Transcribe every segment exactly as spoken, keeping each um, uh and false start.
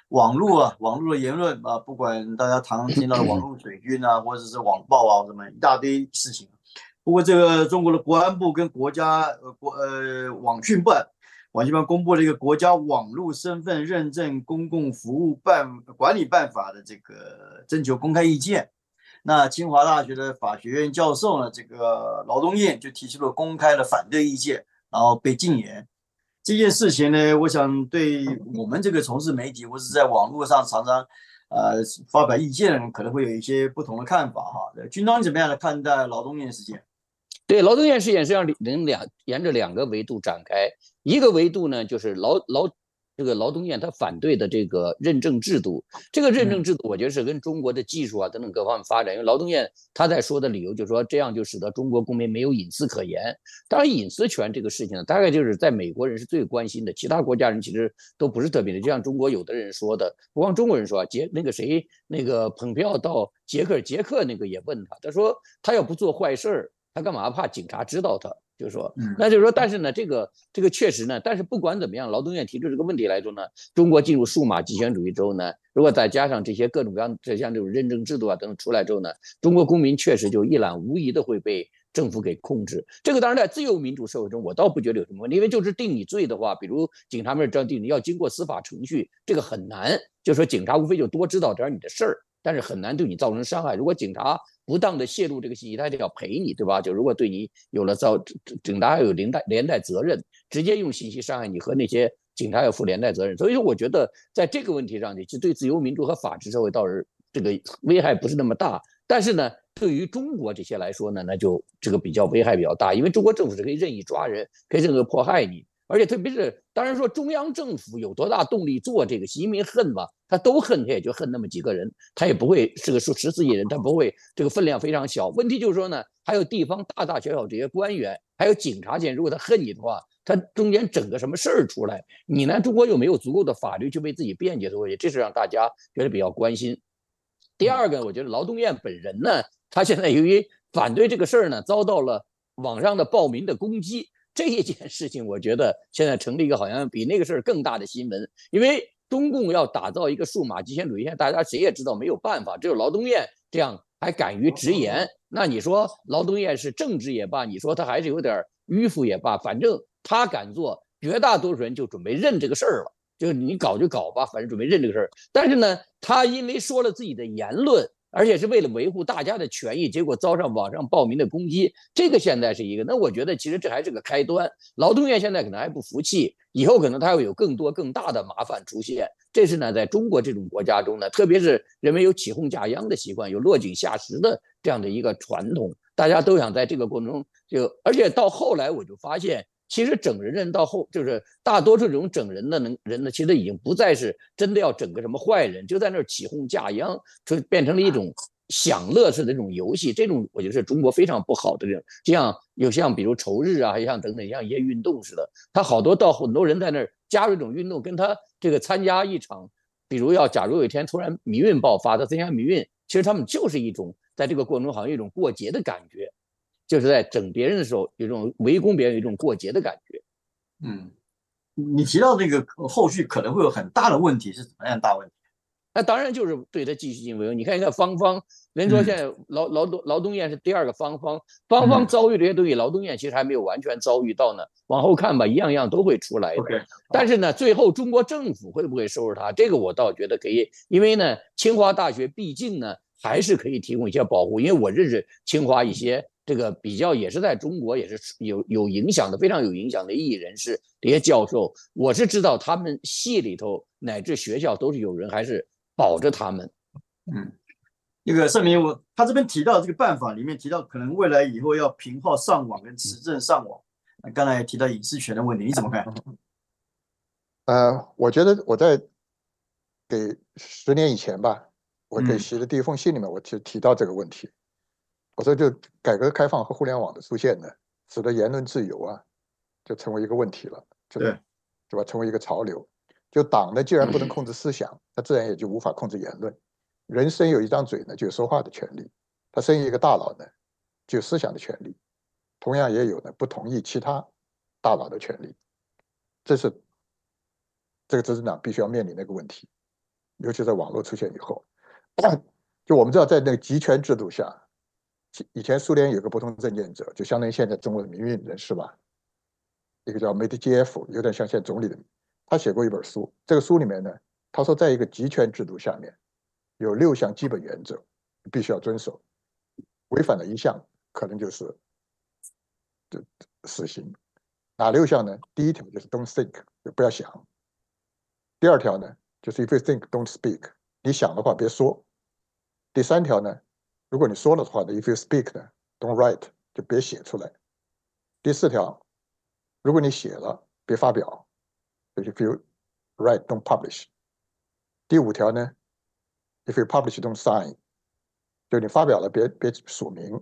网络啊，网络的言论啊，不管大家常常听到的网络水军啊，或者是网暴啊，什么一大堆事情。不过，这个中国的国安部跟国家呃国呃网讯办，网信办公布了一个国家网络身份认证公共服务办管理办法的这个征求公开意见。那清华大学的法学院教授呢，这个劳东燕就提出了公开的反对意见，然后被禁言。这件事情呢，我想对我们这个从事媒体或是在网络上常常呃发表意见的人，可能会有一些不同的看法哈。军章你怎么样来看待劳动面事件？ 对，劳动院事件实际上能两沿着两个维度展开，一个维度呢就是劳劳这个劳动院他反对的这个认证制度，这个认证制度我觉得是跟中国的技术啊等等各方面发展，因为劳动院他在说的理由就是说这样就使得中国公民没有隐私可言。当然，隐私权这个事情呢，大概就是在美国人是最关心的，其他国家人其实都不是特别的。就像中国有的人说的，不光中国人说啊，捷那个谁那个蓬佩奥到捷克，捷克那个也问他，他说他要不做坏事儿。他干嘛怕警察知道他？就是说，那就是说，但是呢，这个这个确实呢，但是不管怎么样，劳动院提出这个问题来说呢，中国进入数码极权主义之后呢，如果再加上这些各种各样这像这种认证制度啊等等出来之后呢，中国公民确实就一览无遗的会被政府给控制。这个当然在自由民主社会中，我倒不觉得有什么问题，因为就是定你罪的话，比如警察们这样定你，要经过司法程序，这个很难。就是说，警察无非就多知道点你的事儿。但是很难对你造成伤害。如果警察不当的泄露这个信息，他就要赔你，对吧？就如果对你有了造，警察有连带连带责任，直接用信息伤害你和那些警察要负连带责任。所以说，我觉得在这个问题上，其实对自由民主和法治社会倒是这个危害不是那么大。但是呢，对于中国这些来说呢，那就这个比较危害比较大，因为中国政府是可以任意抓人，可以任何迫害你。而且特别是，当然说中央政府有多大动力做这个，习近平恨吧，他都恨，他也就恨那么几个人，他也不会是个数十四亿人，他不会这个分量非常小。问题就是说呢，还有地方大大小小这些官员，还有警察界，如果他恨你的话，他中间整个什么事儿出来，你呢？中国又没有足够的法律去为自己辩解的问题，这是让大家觉得比较关心。第二个，我觉得劳动院本人呢，他现在由于反对这个事儿呢，遭到了网上的暴民的攻击。这一件事情，我觉得现在成立一个好像比那个事儿更大的新闻，因为中共要打造一个数码极权主义，现在大家谁也知道没有办法，只有劳动院这样还敢于直言。那你说劳动院是政治也罢，你说他还是有点迂腐也罢，反正他敢做，绝大多数人就准备认这个事儿了。就是你搞就搞吧，反正准备认这个事儿。但是呢，他因为说了自己的言论，而且是为了维护大家的权益，结果遭上网上暴民的攻击，这个现在是一个。那我觉得其实这还是个开端。劳动院现在可能还不服气，以后可能他会有更多更大的麻烦出现。这是呢，在中国这种国家中呢，特别是人们有起哄架秧的习惯，有落井下石的这样的一个传统，大家都想在这个过程中就，而且到后来我就发现。其实整人人到后就是大多数这种整人的人呢，其实已经不再是真的要整个什么坏人，就在那儿起哄架秧，就变成了一种享乐式的这种游戏。这种我觉得是中国非常不好的这种，就像有像比如仇日啊，像等等像一些运动似的，他好多到很多人在那儿加入这种运动，跟他这个参加一场，比如要假如有一天突然民运爆发，他参加民运，其实他们就是一种在这个过程中好像有一种过节的感觉。就是在整别人的时候，有一种围攻别人，有一种过节的感觉。 嗯，你提到这个后续可能会有很大的问题，是怎么样大问题？ 那当然就是对他继续进行围攻。你看，一看方方，人说现在劳劳动劳动院是第二个方方，方方遭遇这些东西，劳动院其实还没有完全遭遇到呢。往后看吧，一样样都会出来的。 OK， 但是呢，最后中国政府会不会收拾他？这个我倒觉得可以，因为呢，清华大学毕竟呢还是可以提供一些保护。因为我认识清华一些这个比较也是在中国也是有有影响的，非常有影响的异议人士，这些教授，我是知道他们系里头乃至学校都是有人还是保着他们。 嗯，那个盛明，我他这边提到这个办法里面提到，可能未来以后要凭号上网跟持证上网。那刚才提到隐私权的问题，你怎么看？ 呃，我觉得我在给十年以前吧，我给嗯写的第一封信里面，我就提到这个问题。我说，就改革开放和互联网的出现呢，使得言论自由啊，就成为一个问题了，就对， 对吧？成为一个潮流。就党呢，既然不能控制思想，它自然也就无法控制言论。人生有一张嘴呢，就有说话的权利；他生有一个大脑呢，就有思想的权利。同样也有呢，不同意其他大脑的权利。这是这个执政党必须要面临的一个问题。 尤其在网络出现以后，就我们知道在那个集权制度下，以前苏联有个不同政见者，就相当于现在中国的民运人士吧，一个叫梅德杰夫，有点像现在总理的，他写过一本书，这个书里面呢，他说在一个集权制度下面，有六项基本原则必须要遵守，违反了一项可能就是就死刑。哪六项呢？第一条就是 don't think， 就不要想。第二条呢，就是 if you think don't speak， 你想的话别说。第三条呢，如果你说了的话呢 if you speak 呢 don't write， 就别写出来。第四条，如果你写了别发表，就 if you write don't publish。第五条呢 if you publish don't sign， 就你发表了别别署名。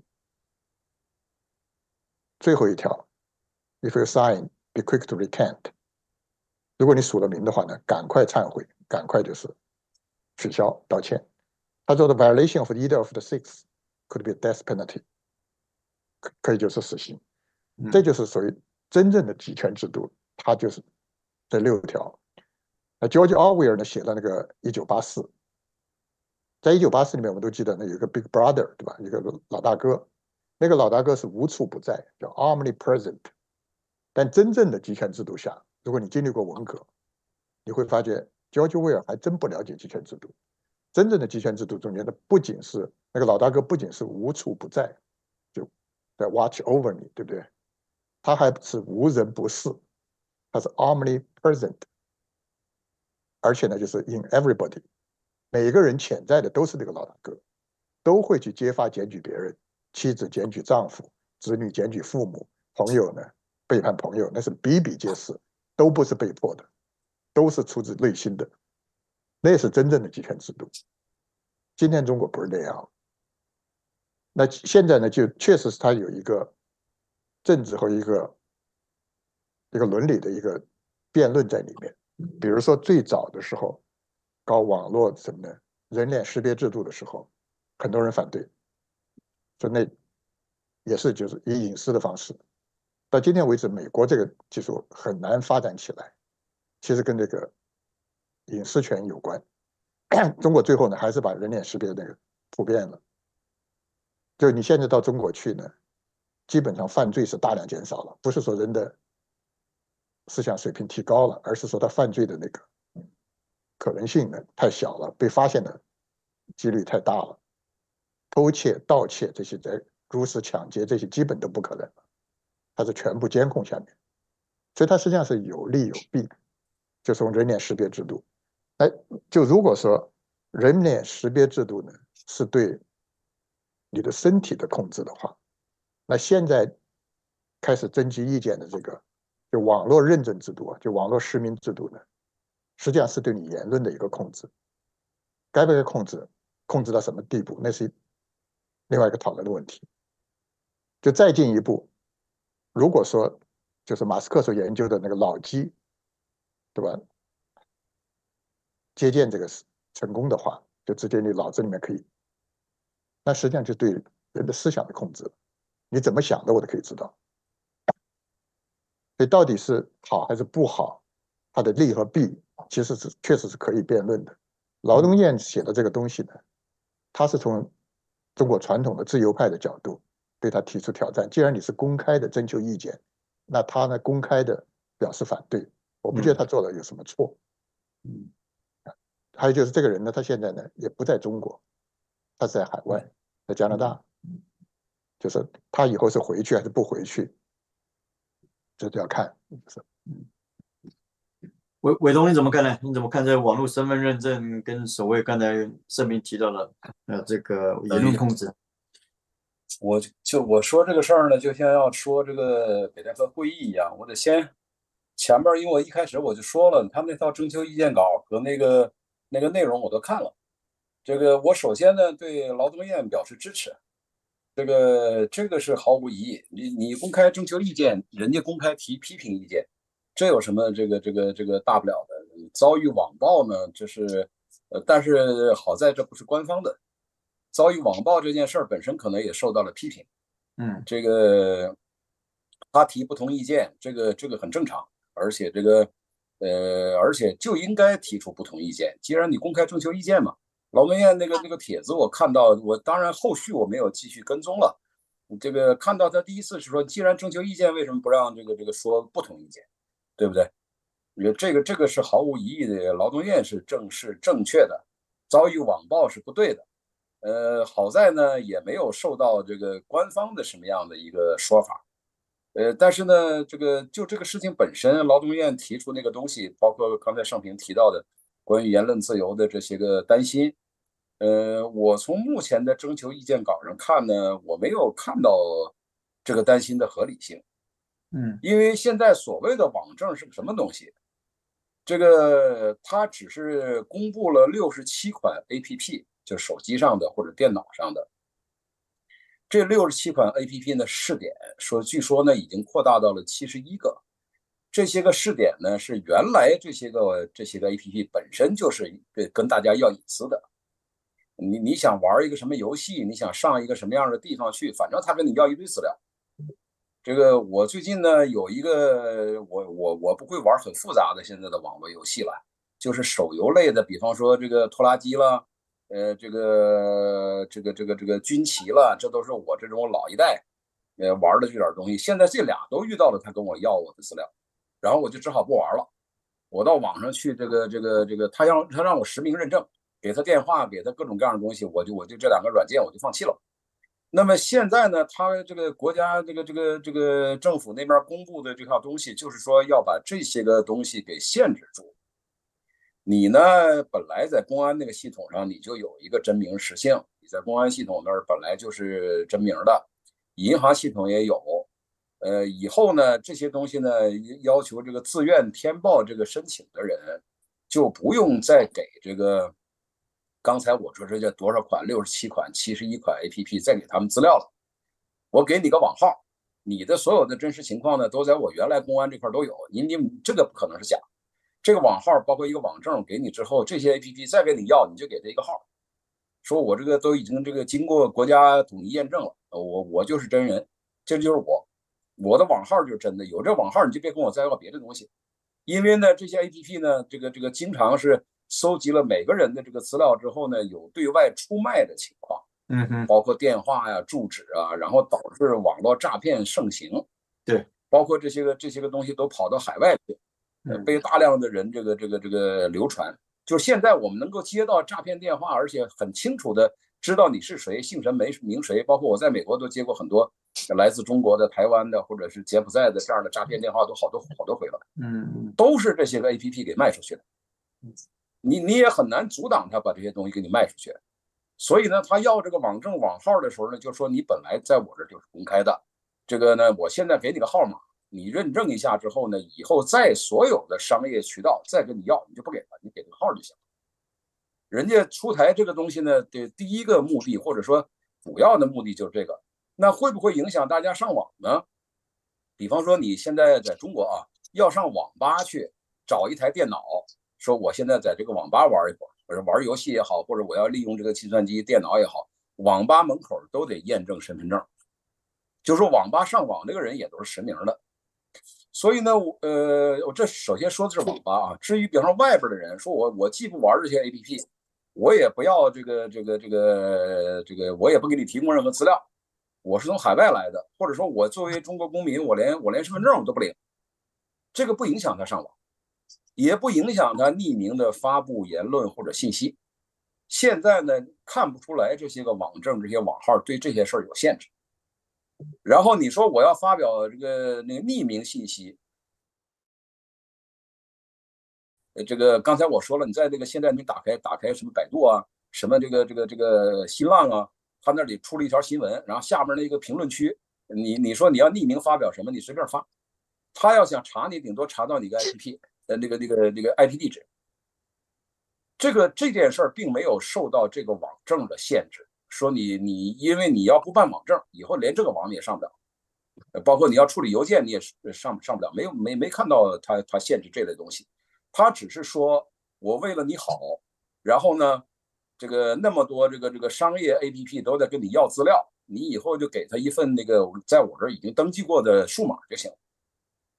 最后一条 if you sign be quick to recant， 如果你署了名的话呢，赶快忏悔，赶快就是取消道歉。他说的 violation of either of the six could be a death penalty， 可以就是死刑。这就是属于真正的集权制度，它就是这六条。那 George Orwell 呢写了那个一九八四，在一九八四里面我们都记得那有一个 Big Brother， 对吧？一个老大哥，那个老大哥是无处不在，叫 omnipresent。但真正的集权制度下，如果你经历过文革，你会发觉 George Orwell 还真不了解集权制度。真正的集权制度中间的不仅是那个老大哥，不仅是无处不在，就在 watch over 你，对不对？他还是无人不视，他是 omnipresent， 而且呢，就是 in everybody， 每个人潜在的都是那个老大哥，都会去揭发检举别人，妻子检举丈夫，子女检举父母，朋友呢背叛朋友，那是比比皆是，都不是被迫的，都是出自内心的，那是真正的集权制度。今天中国不是那样，那现在呢，就确实是它有一个政治和一个一个伦理的一个辩论在里面。比如说最早的时候搞网络什么呢，人脸识别制度的时候，很多人反对，说那也是就是以隐私的方式。到今天为止，美国这个技术很难发展起来，其实跟这个隐私权有关。中国最后呢，还是把人脸识别那个普遍了。就你现在到中国去呢，基本上犯罪是大量减少了，不是说人的思想水平提高了，而是说他犯罪的那个可能性呢太小了，被发现的几率太大了。偷窃、盗窃这些，在入室抢劫这些基本都不可能了，它是全部监控下面，所以它实际上是有利有弊。就从人脸识别制度，哎，就如果说人脸识别制度呢是对你的身体的控制的话，那现在开始征集意见的这个就网络认证制度啊，就网络实名制度呢，实际上是对你言论的一个控制。该不该控制，控制到什么地步，那是另外一个讨论的问题。就再进一步，如果说就是马斯克所研究的那个脑机，对吧？接见这个成功的话，就直接你脑子里面可以，那实际上就对人的思想的控制，你怎么想的我都可以知道。所以到底是好还是不好，它的利和弊其实是确实是可以辩论的。劳东燕写的这个东西呢，他是从中国传统的自由派的角度对他提出挑战。既然你是公开的征求意见，那他呢公开的表示反对，我不觉得他做的有什么错。嗯，还有就是这个人呢，他现在呢也不在中国，他是在海外，在加拿大。就是他以后是回去还是不回去，这就要看。 伟伟东你怎么看呢？你怎么看这网络身份认证跟所谓刚才盛明提到的呃这个言论控制？ 我就我说这个事儿呢，就像要说这个北戴河会议一样，我得先前面，因为我一开始我就说了，他们那套征求意见稿和那个那个内容我都看了。这个我首先呢对劳东燕表示支持，这个这个是毫无疑义。你你公开征求意见，人家公开提批评意见，这有什么这个这个这个大不了的？遭遇网暴呢，这是呃，但是好在这不是官方的。遭遇网暴这件事儿本身可能也受到了批评， 嗯， 这个他提不同意见，这个这个很正常，而且这个呃，而且就应该提出不同意见。既然你公开征求意见嘛，劳动院那个那个帖子我看到，我当然后续我没有继续跟踪了。这个看到他第一次是说，既然征求意见，为什么不让这个这个说不同意见，对不对？这个这个是毫无疑义的，劳动院是正是正确的，遭遇网暴是不对的。呃，好在呢也没有受到这个官方的什么样的一个说法。呃，但是呢，这个就这个事情本身，劳动院提出那个东西，包括刚才盛平提到的关于言论自由的这些个担心，呃，我从目前的征求意见稿上看呢，我没有看到这个担心的合理性。 嗯， 因为现在所谓的网证是个什么东西？这个它只是公布了六十七款 A P P， 就手机上的或者电脑上的。这六十七款 A P P 呢，试点说，据说呢已经扩大到了七十一个。这些个试点呢，是原来这些个这些个 A P P 本身就是跟大家要隐私的。你你想玩一个什么游戏，你想上一个什么样的地方去，反正他跟你要一堆资料。这个我最近呢有一个，我我我不会玩很复杂的现在的网络游戏了，就是手游类的，比方说这个拖拉机了。呃，这个这个这个这个军旗了，这都是我这种老一代，呃玩的这点东西。现在这俩都遇到了，他跟我要我的资料，然后我就只好不玩了。我到网上去，这个这个这个，他让他让我实名认证，给他电话，给他各种各样的东西，我就我就这两个软件我就放弃了。那么现在呢，他这个国家这个这个这个政府那边公布的这套东西，就是说要把这些个东西给限制住。你呢，本来在公安那个系统上，你就有一个真名实姓，你在公安系统那儿本来就是真名的，银行系统也有。呃，以后呢，这些东西呢，要求这个自愿填报这个申请的人，就不用再给这个刚才我说这叫多少款，六十七款、七十一款 A P P 再给他们资料了。我给你个网号，你的所有的真实情况呢，都在我原来公安这块都有，你你这个不可能是假。这个网号包括一个网证给你之后，这些 A P P 再给你要，你就给他一个号，说我这个都已经这个经过国家统一验证了，我我就是真人，这就是我，我的网号就是真的，有这网号你就别跟我再要别的东西，因为呢这些 A P P 呢，这个这个经常是搜集了每个人的这个资料之后呢，有对外出卖的情况， 嗯哼， 包括电话呀、住址啊，然后导致网络诈骗盛行， 对， 包括这些个这些个东西都跑到海外去。呃，被大量的人这个这个这个流传，就是现在我们能够接到诈骗电话，而且很清楚的知道你是谁，姓什么名谁，包括我在美国都接过很多来自中国的、台湾的或者是柬埔寨的这样的诈骗电话，都好多好多回了， 嗯， 都是这些个 A P P 给卖出去的，你你也很难阻挡他把这些东西给你卖出去，所以呢，他要这个网证网号的时候呢，就说你本来在我这就是公开的，这个呢，我现在给你个号码。你认证一下之后呢，以后在所有的商业渠道再跟你要，你就不给他，你给这个号就行了。人家出台这个东西呢，的第一个目的或者说主要的目的就是这个。那会不会影响大家上网呢？比方说你现在在中国啊，要上网吧去找一台电脑，说我现在在这个网吧玩一会儿，或者玩游戏也好，或者我要利用这个计算机、电脑也好，网吧门口都得验证身份证，就是说网吧上网这个人也都是实名的。所以呢，呃，我这首先说的是网吧啊。至于比方说外边的人，说我我既不玩这些 A P P， 我也不要这个这个这个这个，我也不给你提供任何资料，我是从海外来的，或者说我作为中国公民，我连我连身份证我都不领，这个不影响他上网，也不影响他匿名的发布言论或者信息。现在呢，看不出来这些个网证、这些网号对这些事儿有限制。然后你说我要发表这个那个匿名信息，呃，这个刚才我说了，你在这个现在你打开打开什么百度啊，什么这个这个这个新浪啊，他那里出了一条新闻，然后下面那个评论区，你你说你要匿名发表什么，你随便发，他要想查你，顶多查到你个 I P P 呃那个那个那个 I P 地址。这个这件事儿并没有受到这个网证的限制。说你你因为你要不办网证，以后连这个网你也上不了，包括你要处理邮件你也上上不了，没有没没看到他他限制这类东西，他只是说我为了你好，然后呢，这个那么多这个这个商业 A P P 都在跟你要资料，你以后就给他一份那个在我这儿已经登记过的数码就行了。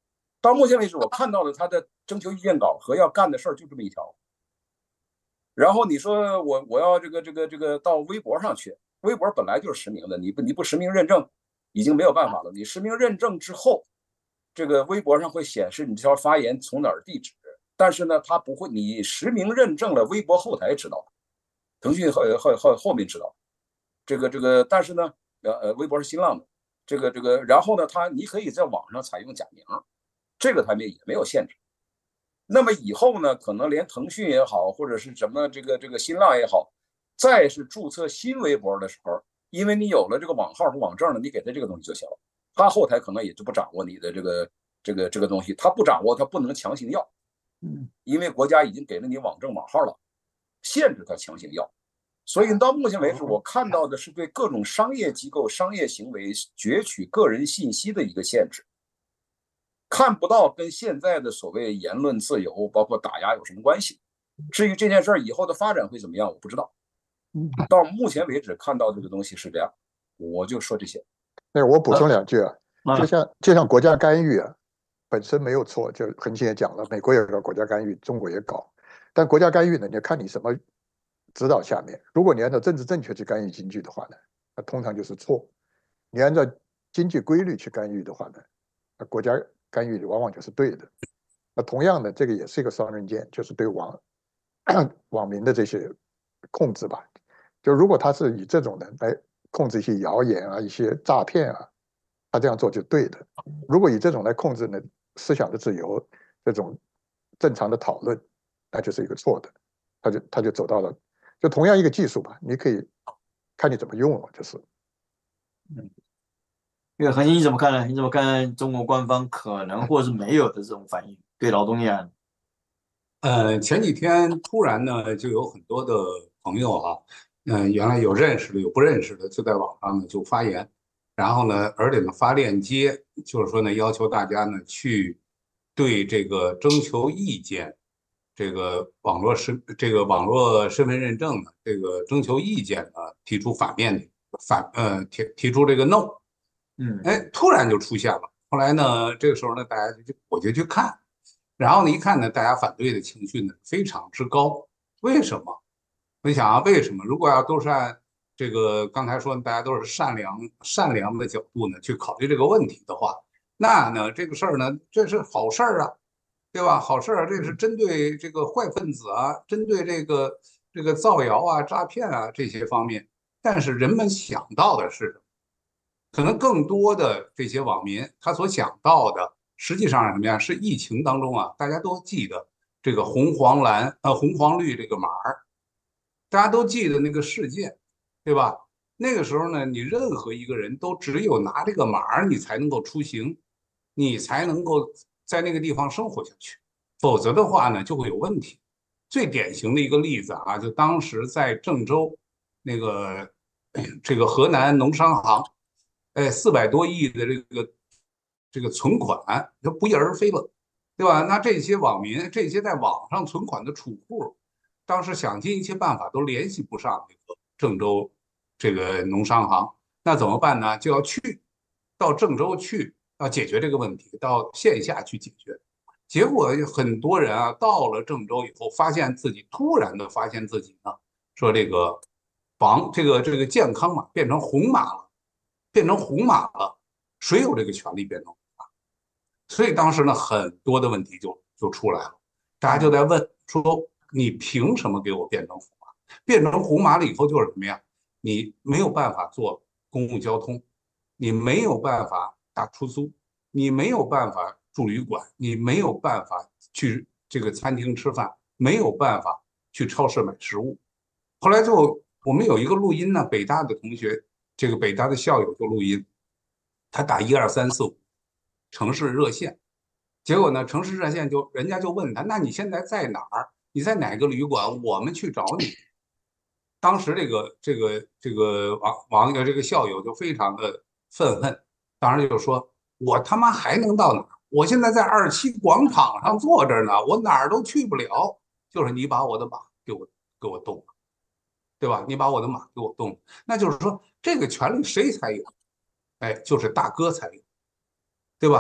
到目前为止，我看到的他的征求意见稿和要干的事儿就这么一条。然后你说我我要这个这个这个到微博上去，微博本来就是实名的，你不你不实名认证，已经没有办法了。你实名认证之后，这个微博上会显示你这条发言从哪儿地址，但是呢，它不会，你实名认证了，微博后台知道，腾讯后后后后面知道，这个这个，但是呢，呃呃，微博是新浪的，这个这个，然后呢，它你可以在网上采用假名，这个它也也没有限制。那么以后呢，可能连腾讯也好，或者是什么这个这个新浪也好，再是注册新微博的时候，因为你有了这个网号和网证了，你给他这个东西就行了。他后台可能也就不掌握你的这个这个这个东西，他不掌握，他不能强行要， 嗯， 因为国家已经给了你网证网号了，限制他强行要。所以到目前为止，我看到的是对各种商业机构、商业行为攫取个人信息的一个限制。看不到跟现在的所谓言论自由，包括打压有什么关系。至于这件事儿以后的发展会怎么样，我不知道。到目前为止看到这个东西是这样，我就说这些。 那我补充两句啊，就像就像国家干预啊，本身没有错，就恒星也讲了，美国也搞国家干预，中国也搞，但国家干预呢，你要看你什么指导下面。如果你按照政治正确去干预经济的话呢，那通常就是错；你按照经济规律去干预的话呢，那国家干预往往就是对的。那同样的，这个也是一个双刃剑，就是对网网民的这些控制吧。就如果他是以这种的来控制一些谣言啊、一些诈骗啊，他这样做就对的。如果以这种来控制呢思想的自由、这种正常的讨论，那就是一个错的。他就他就走到了，就同样一个技术吧，你可以看你怎么用了，就是。 嗯。这个恒星你怎么看呢？你怎么看中国官方可能或是没有的这种反应对劳动议案？ 呃，前几天突然呢，就有很多的朋友哈、啊，嗯、呃，原来有认识的，有不认识的，就在网上呢就发言，然后呢，而且呢发链接，就是说呢，要求大家呢去对这个征求意见，这个网络身这个网络身份认证呢，这个征求意见呢提出反面的反呃提提出这个 no。 嗯， 哎，突然就出现了。后来呢，这个时候呢，大家就我就去看，然后呢，一看呢，大家反对的情绪呢非常之高。为什么？我想啊，为什么？如果要都是按这个刚才说大家都是善良善良的角度呢去考虑这个问题的话，那呢这个事儿呢，这是好事儿啊，对吧？好事儿啊，这是针对这个坏分子啊，针对这个这个造谣啊、诈骗啊这些方面。但是人们想到的是什么？可能更多的这些网民他所想到的，实际上是什么呀？是疫情当中啊，大家都记得这个红黄蓝呃红黄绿这个码儿，大家都记得那个事件，对吧？那个时候呢，你任何一个人都只有拿这个码儿，你才能够出行，你才能够在那个地方生活下去，否则的话呢，就会有问题。最典型的一个例子啊，就当时在郑州那个这个河南农商行。哎，四百多亿的这个这个存款，就不翼而飞了，对吧？那这些网民，这些在网上存款的储户，当时想尽一切办法都联系不上这个郑州这个农商行，那怎么办呢？就要去到郑州去，要解决这个问题，到线下去解决。结果很多人啊，到了郑州以后，发现自己突然的发现自己呢，说这个房这个这个健康码变成红码了。变成红码了，谁有这个权利变成红码？所以当时呢，很多的问题就就出来了，大家就在问说：你凭什么给我变成红码？变成红码了以后就是什么呀？你没有办法坐公共交通，你没有办法打出租，你没有办法住旅馆，你没有办法去这个餐厅吃饭，没有办法去超市买食物。后来就我们有一个录音呢，北大的同学。这个北大的校友就录音，他打一二三四五城市热线，结果呢，城市热线就人家就问他，那你现在在哪儿？你在哪个旅馆？我们去找你。当时这个这个这个网网友这个校友就非常的愤恨，当时就说：“我他妈还能到哪儿？我现在在二七广场上坐着呢，我哪儿都去不了。就是你把我的码给我给我动了。”对吧？你把我的码给我动，那就是说这个权利谁才有？哎，就是大哥才有，对吧？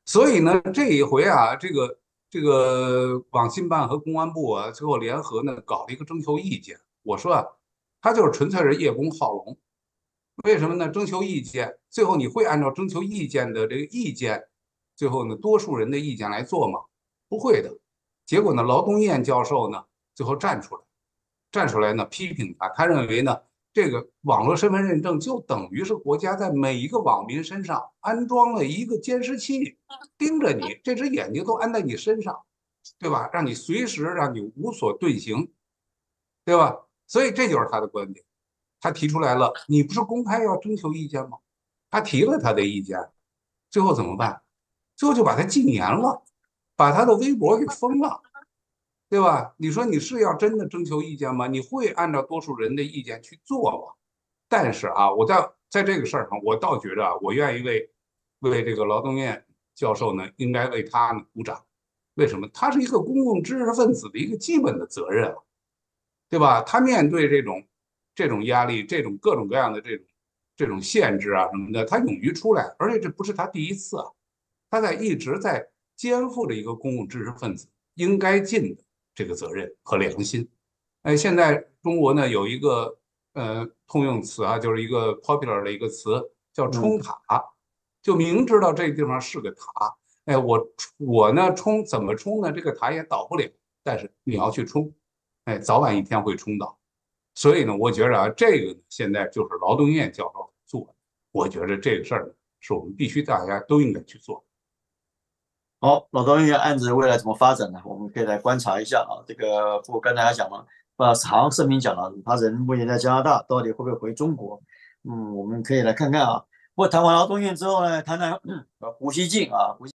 所以呢，这一回啊，这个这个网信办和公安部啊，最后联合呢搞了一个征求意见。我说啊，他就是纯粹是叶公好龙。为什么呢？征求意见，最后你会按照征求意见的这个意见，最后呢多数人的意见来做吗？不会的。结果呢，劳东燕教授呢最后站出来，站出来呢批评他，他认为呢。这个网络身份认证就等于是国家在每一个网民身上安装了一个监视器，盯着你，这只眼睛都安在你身上，对吧？让你随时让你无所遁形，对吧？所以这就是他的观点。他提出来了，你不是公开要征求意见吗？他提了他的意见，最后怎么办？最后就把他禁言了，把他的微博给封了。对吧？你说你是要真的征求意见吗？你会按照多数人的意见去做吗？但是啊，我在在这个事儿上，我倒觉得啊，我愿意为为这个劳东燕教授呢，应该为他呢鼓掌。为什么？他是一个公共知识分子的一个基本的责任啊，对吧？他面对这种这种压力，这种各种各样的这种这种限制啊什么的，他勇于出来，而且这不是他第一次啊，他在一直在肩负着一个公共知识分子应该尽的。这个责任和良心，哎，现在中国呢有一个呃通用词啊，就是一个 popular 的一个词叫冲塔，就明知道这地方是个塔，哎，我我呢冲怎么冲呢？这个塔也倒不了，但是你要去冲，哎，早晚一天会冲倒。所以呢，我觉着啊，这个现在就是劳东燕教授做的，我觉着这个事儿呢，是我们必须大家都应该去做。 好，劳东燕案子未来怎么发展呢？我们可以来观察一下啊。这个不过刚才他讲了，把好像声明讲了，他人目前在加拿大，到底会不会回中国？嗯，我们可以来看看啊。不过谈完劳东燕之后呢，谈谈呃胡锡进啊，胡锡。